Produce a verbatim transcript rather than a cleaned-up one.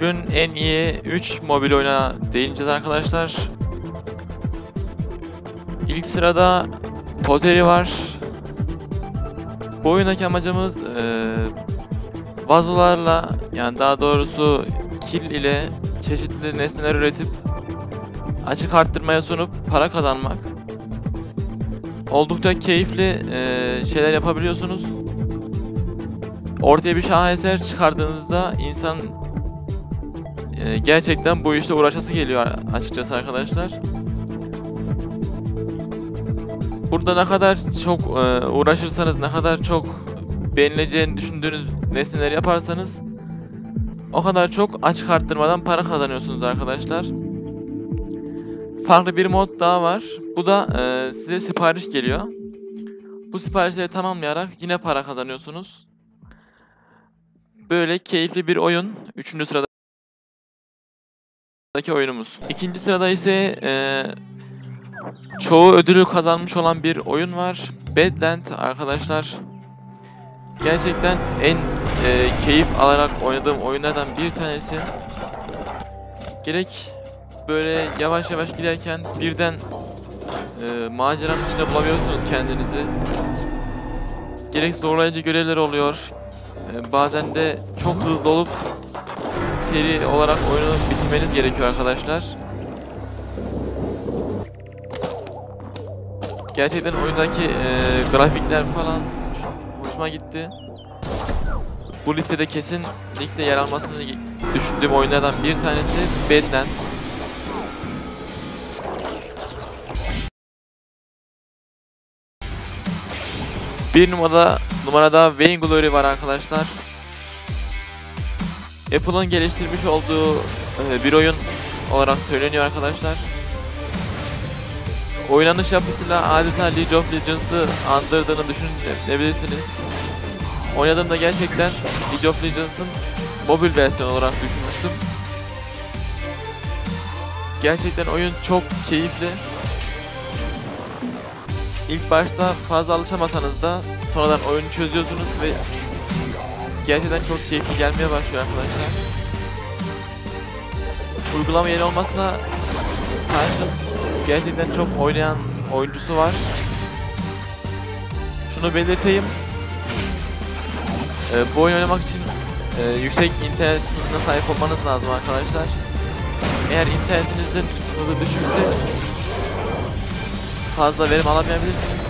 Bugün en iyi üç mobil oyuna değineceğiz arkadaşlar. İlk sırada Pottery var. Bu oyundaki amacımız e, vazolarla, yani daha doğrusu kil ile çeşitli nesneler üretip açık arttırmaya sunup para kazanmak. Oldukça keyifli e, şeyler yapabiliyorsunuz. Ortaya bir şaheser çıkardığınızda insan e, gerçekten bu işte uğraşası geliyor açıkçası arkadaşlar. Burada ne kadar çok e, uğraşırsanız, ne kadar çok beğenileceğini düşündüğünüz nesneleri yaparsanız o kadar çok açık arttırmadan para kazanıyorsunuz arkadaşlar. Farklı bir mod daha var. Bu da e, size sipariş geliyor. Bu siparişleri tamamlayarak yine para kazanıyorsunuz. Böyle keyifli bir oyun. Üçüncü sıradaki oyunumuz. İkinci sırada ise e, çoğu ödülü kazanmış olan bir oyun var. Badland arkadaşlar. Gerçekten en e, keyif alarak oynadığım oyunlardan bir tanesi. Gerek böyle yavaş yavaş giderken birden e, maceranın içinde bulabiliyorsunuz kendinizi. Gerek zorlayıcı görevler oluyor. E, bazen de çok hızlı olup seri olarak oyunu bitirmeniz gerekiyor arkadaşlar. Gerçekten oyundaki e, grafikler falan hoşuma gitti. Bu listede kesinlikle yer almasını düşündüğüm oyunlardan bir tanesi Badland. Bir numarada numarada Vainglory var arkadaşlar. Apple'ın geliştirmiş olduğu e, bir oyun olarak söyleniyor arkadaşlar. Oynanış yapısıyla adeta League of Legends'ı andırdığını düşünebilirsiniz. Oynadığımda gerçekten League of Legends'ın mobil versiyonu olarak düşünmüştüm. Gerçekten oyun çok keyifli. İlk başta fazla alışamasanız da sonradan oyunu çözüyorsunuz ve gerçekten çok keyifli gelmeye başlıyor arkadaşlar. Uygulama yeni olmasına karşın gerçekten çok oynayan oyuncusu var. Şunu belirteyim. Ee, bu oyunu oynamak için e, yüksek internet hızına sahip olmanız lazım arkadaşlar. Eğer internetinizin hızı düşükse fazla verim alamayabilirsiniz.